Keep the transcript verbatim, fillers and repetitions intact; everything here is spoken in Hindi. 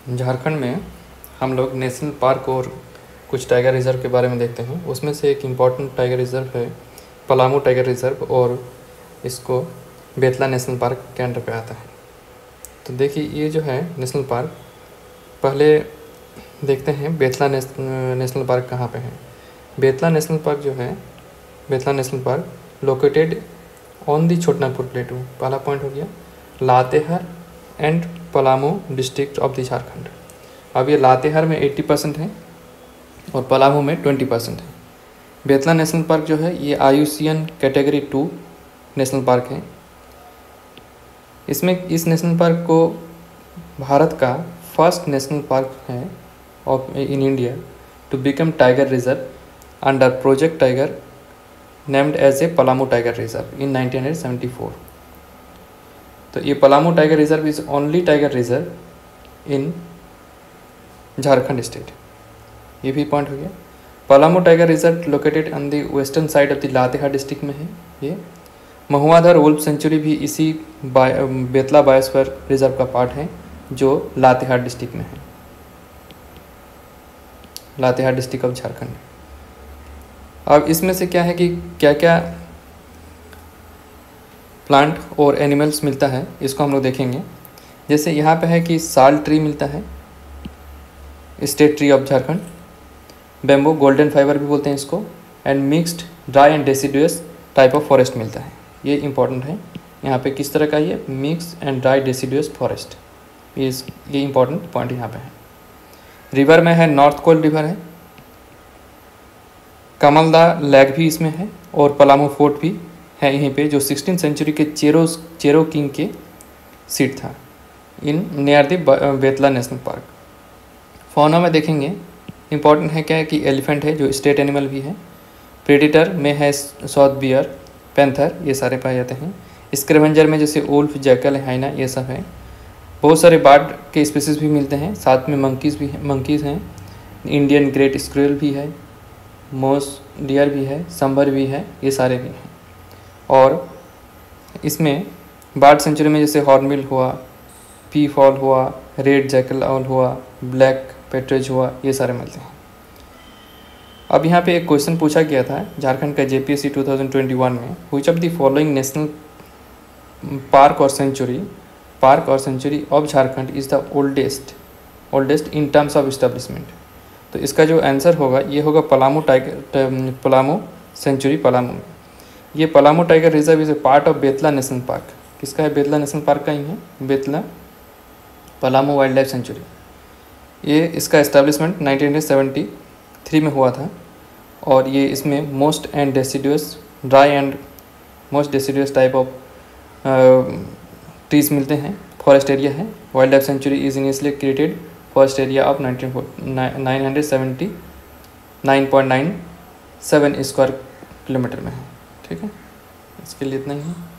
झारखंड में हम लोग नेशनल पार्क और कुछ टाइगर रिज़र्व के बारे में देखते हैं। उसमें से एक इम्पॉर्टेंट टाइगर रिज़र्व है पलामू टाइगर रिज़र्व, और इसको बेतला नेशनल पार्क के अंडर पे आता है। तो देखिए ये जो है नेशनल पार्क, पहले देखते हैं बेतला नेशनल पार्क कहाँ पे है। बेतला नेशनल पार्क जो है, Betla national park located on the Chhotanagpur plateau. पहला पॉइंट हो गया Latehar and Palamu district of the Jharkhand. अब ये लातेहार में अस्सी परसेंट है और पलामू में बीस परसेंट है। बेतला नेशनल पार्क जो है ये I U C N category two national park है। इसमें इस नेशनल पार्क को भारत का फर्स्ट नेशनल पार्क है of in India to become tiger reserve under project tiger named as a Palamu tiger reserve in nineteen seventy four. तो ये Palamu tiger reserve is only tiger reserve in Jharkhand state. ये भी पॉइंट हो गया। Palamu tiger reserve located on the western side of the Latehar district में है। ये महुआधार वुल्फ सेंचुरी भी इसी बेतला बायोस्फीयर रिजर्व का पार्ट है जो लातेहार डिस्ट्रिक्ट में है, लातेहार डिस्ट्रिक्ट ऑफ झारखंड। अब इसमें से क्या है कि क्या क्या प्लांट और एनिमल्स मिलता है, इसको हम लोग देखेंगे। जैसे यहाँ पे है कि साल ट्री मिलता है, state tree of Jharkhand. Bamboo golden fibre भी बोलते हैं इसको। And mixed dry and deciduous type of forest मिलता है। ये इंपॉर्टेंट है यहाँ पे, किस तरह का ये mix and dry deciduous forest, ये ये इंपॉर्टेंट पॉइंट यहाँ पे है। रिवर में है नॉर्थ कोल रिवर है, कमलदा लेक भी इसमें है, और पलामू फोर्ट भी है यहीं पे, जो सिक्सटीन सेंचुरी के चेरो चेरो किंग के सीट था in near the Betla national park. Fauna में देखेंगे इंपॉर्टेंट है क्या है कि एलिफेंट है जो स्टेट एनिमल भी है। प्रेडिटर में है साउथ बियर, पैंथर, ये सारे पाए जाते हैं। स्क्रेवेंजर में जैसे वुल्फ, जैकल, हाइना, ये सब है। बहुत सारे बर्ड के स्पीसीज भी मिलते हैं, साथ में मंकीज़ भी हैं मंकीज़ हैं इंडियन ग्रेट स्क्विरल भी है, मोस डियर भी है, संबर भी है, ये सारे भी हैं। और इसमें बर्ड सेंचुरी में जैसे हॉर्नबिल हुआ, पी फॉल हुआ, रेड जैकल आउल हुआ, ब्लैक पेट्रेज हुआ, ये सारे मिलते हैं। अब यहाँ पे एक क्वेश्चन पूछा गया था झारखंड का J P S C two thousand twenty one में, which of the following national park और सेंचुरी पार्क और sanctuary of Jharkhand is the oldest oldest in terms of establishment. तो इसका जो आंसर होगा ये होगा पलामू टाइगर पलामू सेंचुरी पलामू। ये Palamu tiger reserve is a part of Betla national park. किसका है? बेतला नेशनल पार्क का ही है, Betla Palamu wildlife century. ये इसका एस्टेब्लिशमेंट नाइनटीन सेवेंटी थ्री में हुआ था, और ये इसमें moist and deciduous dry and moist deciduous type of trees मिलते हैं। फॉरेस्ट एरिया है। Wildlife sanctuary is initially created forest area of nine hundred seventy nine point nine seven square kilometre में है। ठीक है, इसके लिए इतना ही है।